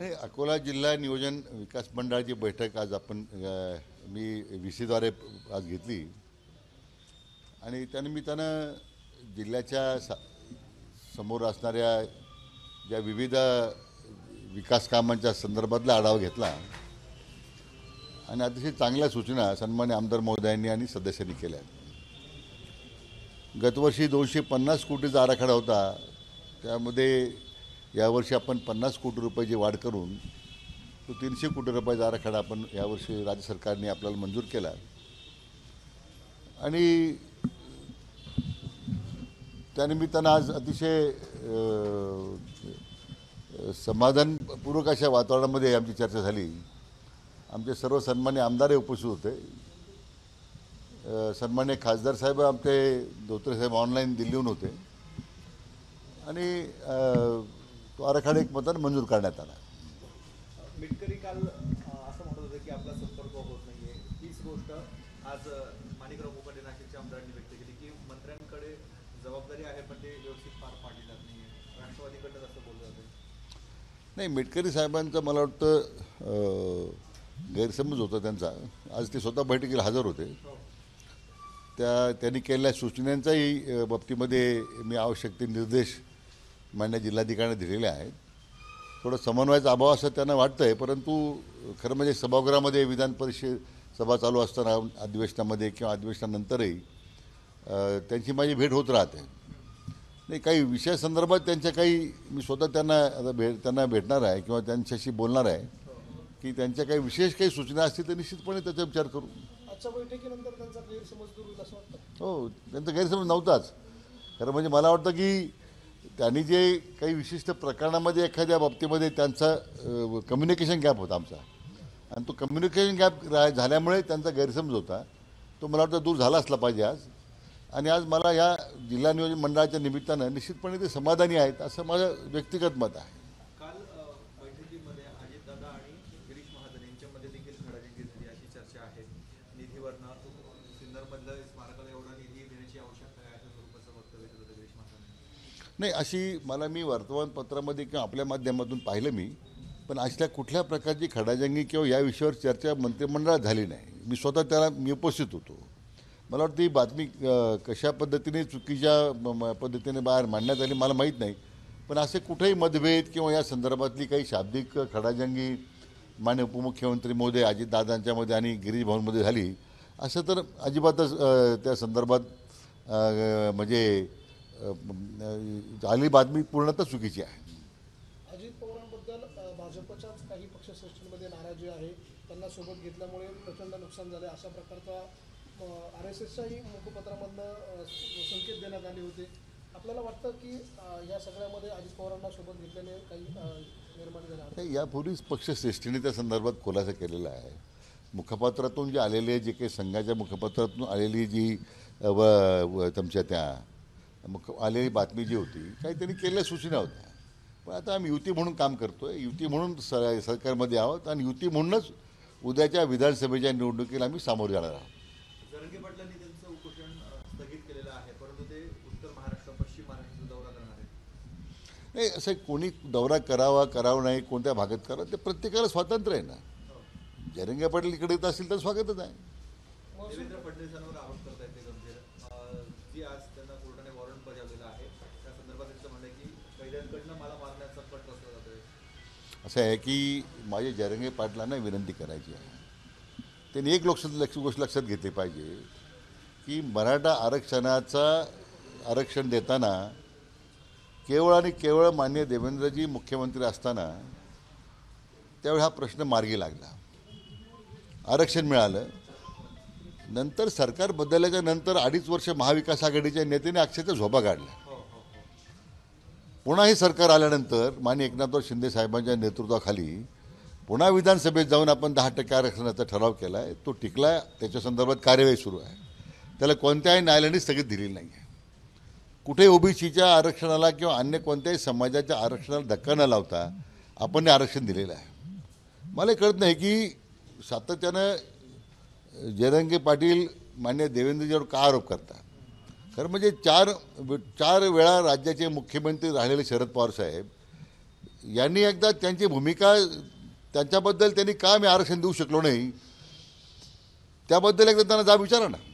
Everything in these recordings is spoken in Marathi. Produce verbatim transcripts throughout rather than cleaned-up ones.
नाही, अकोला जिल्हा नियोजन विकास मंडळाची बैठक आज आपण अ, मी व्ही सीद्वारे आज घेतली आणि त्यानिमित्तानं जिल्ह्याच्या सा समोर असणाऱ्या ज्या विविध विकास कामांच्या संदर्भातला आढावा घेतला आणि अतिशय चांगल्या सूचना सन्मान्य आमदार महोदयांनी आणि सदस्यांनी केल्या. गतवर्षी दोनशे पन्नास कोटीचा आराखडा होता, त्यामध्ये यावर्षी आपण पन्नास कोटी रुपयाची वाढ करून तो तीनशे कोटी रुपयाचा आराखडा आपण यावर्षी राज्य सरकारने आपल्याला मंजूर केला आणि त्यानिमित्तानं आज अतिशय समाधानपूर्वक अशा वातावरणामध्ये आमची चर्चा झाली. आमचे सर्व सन्मान्य आमदारही उपस्थित होते. सन्मान्य खासदार साहेब आमचे धोत्रे साहेब ऑनलाईन दिल्लीहून होते आणि तो आराखडा एक मतानं मंजूर करण्यात आला. मिटकरी काल असं म्हणत होते की आपला संपर्क होत नाहीये. हीच गोष्ट आज माणिकराव कोकाटे नाशिकच्या आमदारांनी व्यक्त केली की मंत्र्यांकडे जबाबदारी आहे पण ते व्यवस्थित पार पाडली जात नाहीये. राष्ट्रवादीकडनं असं बोललं जातं. नाही, मिटकरी साहेबांचं मला वाटतं गैरसमज होता त्यांचा. आज ते स्वतः बैठकीला हजर होते. त्या त्यांनी केलेल्या सूचनांच्याही बाबतीमध्ये मी आवश्यक ते निर्देश मान्य जिल्हाधिकाऱ्यांना दिलेले आहेत. थोडं समन्वयाचा अभाव असं त्यांना वाटतं आहे, परंतु खरं म्हणजे सभागृहामध्ये विधान परिषद सभा चालू असताना अधिवेशनामध्ये किंवा अधिवेशनानंतरही त्यांची माझी भेट होत राहते. नाही, काही विषयासंदर्भात त्यांच्या काही मी स्वतः त्यांना आता भेट त्यांना भेटणार आहे किंवा त्यांच्याशी बोलणार आहे की त्यांच्या काही विशेष काही सूचना असतील तर निश्चितपणे त्याचा विचार करू. आजच्या बैठकीनंतर त्यांचा गैरसमज दूर होईल असं वाटतं. हो, त्यांचा गैरसमज नव्हताच. खरं म्हणजे मला वाटतं की त्यांनी जे काही विशिष्ट प्रकरणामध्ये एखाद्या बाबतीमध्ये त्यांचा कम्युनिकेशन गॅप होता आमचा आणि तो कम्युनिकेशन गॅप झाल्यामुळे त्यांचा गैरसमज होता. तो मला वाटतं दूर झाला असला पाहिजे आज. आणि आज मला या जिल्हा नियोजन मंडळाच्या निमित्तानं निश्चितपणे ते समाधानी आहेत असं माझं व्यक्तिगत मत आहे. काल बैठकीमध्ये अजितदादा आणि गिरीश महाजन यांच्यामध्ये देखील खडाजंगी झाली अशी चर्चा आहे. निधीवरनं सिन्नरमधलं स्मारकाला एवढा निधी देण्याची आवश्यकता आहे असं स्वरूपाचं वक्तव्य केलं होतं गिरीश महाजन. नाही, अशी मला मी वर्तमानपत्रामध्ये किंवा आपल्या माध्यमातून पाहिलं मी, पण अशा कुठल्या प्रकारची खडाजंगी किंवा या विषयावर चर्चा मंत्रिमंडळात झाली नाही. मी स्वतः त्याला मी उपस्थित होतो. मला वाटतं ही बातमी कशा पद्धतीने चुकीच्या पद्धतीने बाहेर मांडण्यात आली मला माहीत नाही, पण असे कुठेही मतभेद किंवा या संदर्भातली काही शाब्दिक खडाजंगी माननीय उपमुख्यमंत्री महोदय अजितदादांच्यामध्ये आणि गिरीश भाऊंमध्ये झाली असं तर अजिबातच त्या संदर्भात म्हणजे आली बातमी पूर्णतः चुकीची आहे. अजित पवारांबद्दल भाजपच्याच काही पक्षश्रेष्ठींमध्ये नाराजी आहे. त्यांना सोबत घेतल्यामुळे प्रचंड नुकसान झाले अशा प्रकारचा आर एस एसच्याही मुखपत्रामधनं संकेत देण्यात आले होते. आपल्याला वाटतं की या सगळ्यामध्ये अजित पवारांना सोबत घेतल्याने काही निर्माण झाला. यापूर्वीच पक्षश्रेष्ठीने त्या संदर्भात खुलासा केलेला आहे. मुखपत्रातून जे आलेले जे काही संघाच्या मुखपत्रातून आलेली जी व तुमच्या त्या मुख आलेली बातमी जी होती काही त्यांनी केलेल्या सूचना होत्या. पण आता आम्ही युती म्हणून काम करतो आहे. युती म्हणून स सरकारमध्ये आहोत आणि युती म्हणूनच उद्याच्या विधानसभेच्या निवडणुकीला आम्ही सामोरे जाणार आहोत. जरंगे पाटलांनी त्यांचं उपोषण स्थगित केलेलं आहे, परंतु ते उत्तर महाराष्ट्र पश्चिम महाराष्ट्राचा दौरा करणार आहेत. नाही, असं कोणी दौरा करावा करावा नाही, कोणत्या भागात करावा ते प्रत्येकाला स्वातंत्र्य आहे ना. जरंगे पाटील इकडे येत असतील तर स्वागतच आहे. देवेंद्र फडणवीसांवर आरोप करता येते गंभीर जी आज त्यांना कोर्टाने वॉरंट बजावलेला आहे त्या संदर्भात त्यांचं म्हणणं आहे की कैद्यांकडनं मला मारण्याचा कट रचला जातोय. असं आहे की माझे जरंगे पाटलांना विनंती करायची आहे. त्यांनी एक लक्ष लक्ष गोष्ट लक्षात घेतली पाहिजे की मराठा आरक्षणाचा आरक्षण देताना केवळ आणि केवळ माननीय देवेंद्रजी मुख्यमंत्री असताना त्यावेळी हा प्रश्न मार्गी लागला. आरक्षण मिळालं. नंतर सरकार बदलल्याच्या नंतर अडीच वर्ष महाविकास आघाडीच्या नेत्याने अक्षरशः झोपा काढल्या. पुन्हा हे सरकार आल्यानंतर माननीय एकनाथराव शिंदे साहेबांच्या नेतृत्वाखाली पुन्हा विधानसभेत जाऊन आपण दहा टक्के आरक्षणाचा ठराव केला आहे. तो टिकला. त्याच्या संदर्भात कार्यवाही सुरू आहे. त्याला कोणत्याही न्यायालयाने स्थगित दिलेली नाही आहे. कुठे ओबीसीच्या आरक्षणाला किंवा अन्य कोणत्याही समाजाच्या आरक्षणाला धक्का न लावता आपण हे आरक्षण दिलेलं आहे. मला कळत नाही की सातत्यानं जरंगे पाटील मान्य देवेंद्रजीवर का आरोप करतात. खरं म्हणजे चार चार वेळा राज्याचे मुख्यमंत्री राहिलेले शरद पवार साहेब यांनी एकदा त्यांची भूमिका त्यांच्याबद्दल त्यांनी का मी आरक्षण देऊ शकलो नाही त्याबद्दल एकदा त्यांना जाब विचारा ना.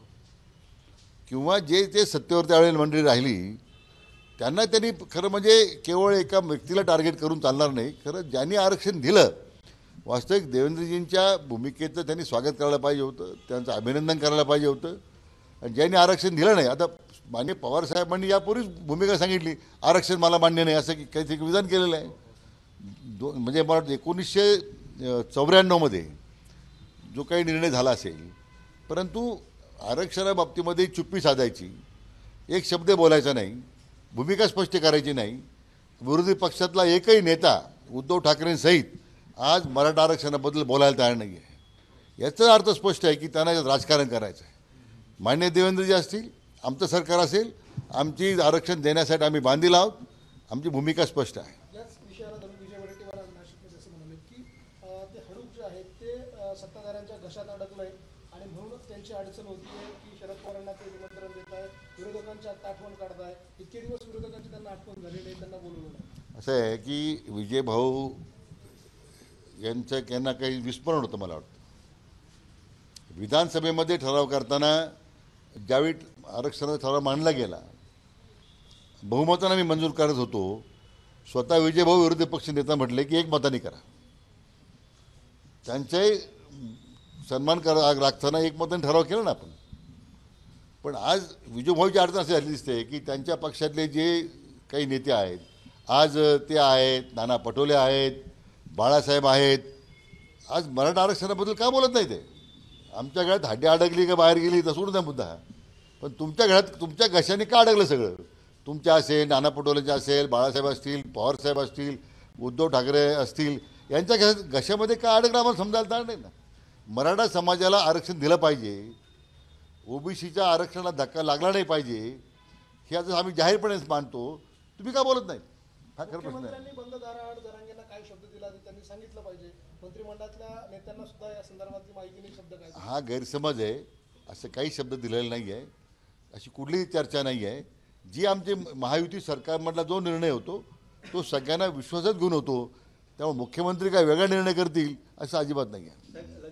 किंवा जे ते सत्तेवर त्यावेळेला मंडळी राहिली त्यांना त्यांनी खरं म्हणजे केवळ एका व्यक्तीला टार्गेट करून चालणार नाही. खरं ज्यांनी आरक्षण दिलं वास्तविक देवेंद्रजींच्या भूमिकेचं त्यांनी स्वागत करायला पाहिजे होतं, त्यांचं अभिनंदन करायला पाहिजे होतं. आणि ज्यांनी आरक्षण दिलं नाही, आता माननीय पवारसाहेबांनी यापूर्वीच भूमिका सांगितली आरक्षण मला मान्य नाही असं की काहीतरी विधान केलेलं आहे. दो म्हणजे मला एकोणीसशे चौऱ्याण्णवमध्ये जो काही निर्णय झाला असेल, परंतु आरक्षणाबाबतीमध्ये चुप्पी साधायची, एक शब्द बोलायचा नाही, भूमिका स्पष्ट करायची नाही. विरोधी पक्षातला एकही नेता उद्धव ठाकरेंसहित आज मराठा आरक्षणाबद्दल बोलायला तयार नाही आहे. याचा अर्थ स्पष्ट आहे की त्यांना यात राजकारण करायचं आहे. मान्य देवेंद्रजी असतील, आमचं सरकार असेल, आमची आरक्षण देण्यासाठी आम्ही बांधील आहोत, आमची भूमिका स्पष्ट आहे. याच विषयाला धरून विजय वडेट्टीवार आज नाशिकमध्ये असं म्हणाले की अं, ते हडूप जे आहेत ते अं, सत्ताधाऱ्यांच्या घशात अडकलं आहे आणि म्हणूनच त्यांची अडचण होती आहे की शरद पवारांना ते निमंत्रण देत आहे, विरोधकांची आता आठवण काढताय. इतके दिवस विरोधकांची त्यांना आठवण झाली नाही, त्यांना बोलवलं नाही. असं आहे की विजय भाऊ यांचं यांना काही विस्मरण होतं. मला वाटतं विधानसभेमध्ये ठराव करताना ज्यावेळी आरक्षणाचा ठराव मांडला गेला, बहुमतानं मी मंजूर करत होतो. स्वतः विजय भाऊ विरोधी पक्ष नेता म्हटले की एक मताने करा. त्यांचाही सन्मान करा राखताना एक मताने ठराव केला ना आपण. पण आज विजय भाऊची अडचण अशी झाली दिसते की त्यांच्या पक्षातले जे काही नेते आहेत, आज ते आहेत, नाना पटोले आहेत, बाळासाहेब आहेत, आज मराठा आरक्षणाबद्दल का बोलत नाही ते? आमच्या घरात हड्डी अडकली का बाहेर गेली तर सोडून द्या मुद्दा. पण तुमच्या घरात तुमच्या घशाने का अडकलं सगळं? तुमच्या असेल, नाना पटोलेचे असेल, बाळासाहेब असतील, पवारसाहेब असतील, उद्धव ठाकरे असतील, यांच्या घ घशामध्ये का अडकलं आम्हाला समजायला तयार नाही ना. मराठा समाजाला आरक्षण दिलं पाहिजे, ओबीसीच्या आरक्षणाला धक्का लागला नाही पाहिजे, हे आता आम्ही जाहीरपणेच मानतो. तुम्ही का बोलत नाही? हा खरं प्रश्न आहे. मुख्यमंत्र्यांनी बंद दाराआड जरांगेंना काय शब्द दिला ते त्यांनी सांगितलं पाहिजे. मंत्रिमंडळातल्या नेत्यांना सुद्धा या संदर्भातली माहिती नाही, शब्द काय. हा गैरसमज आहे. असं काही शब्द दिलेला नाही आहे, अशी कुठलीही चर्चा नाही आहे. जी आमची महायुती सरकारमधला जो निर्णय होतो तो सगळ्यांना विश्वासात घेऊन होतो. त्यामुळे मुख्यमंत्री काय वेगळा निर्णय करतील असं अजिबात नाही आहे.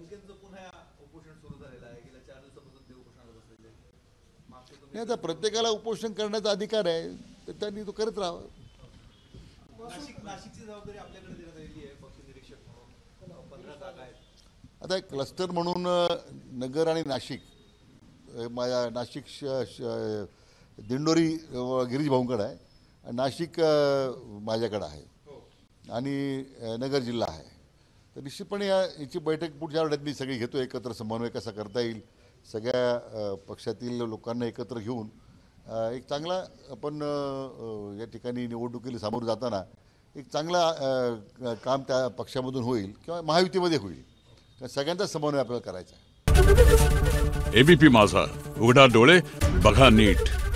नाही, आता प्रत्येकाला उपोषण करण्याचा अधिकार आहे, तर त्यांनी तो करत राहावा. आता एक क्लस्टर म्हणून नगर आणि नाशिक, माझ्या नाशिक श श दिंडोरी गिरीश भाऊंकडे आहे, नाशिक माझ्याकडे आहे आणि नगर जिल्हा आहे. तर निश्चितपणे या याची बैठक पुढच्या आठवड्यात मी सगळी घेतो. एकत्र समन्वय कसा करता येईल, सगळ्या पक्षातील लोकांना एकत्र घेऊन एक चांगला आपण या ठिकाणी निवडणुकीला सामोरं जाताना एक चांगला काम त्या पक्षामधून होईल किंवा महायुतीमध्ये होईल. सगळ्यांचा समन्वय आपल्याला करायचा आहे. एबीपी माझा, उघडा डोळे बघा नीट.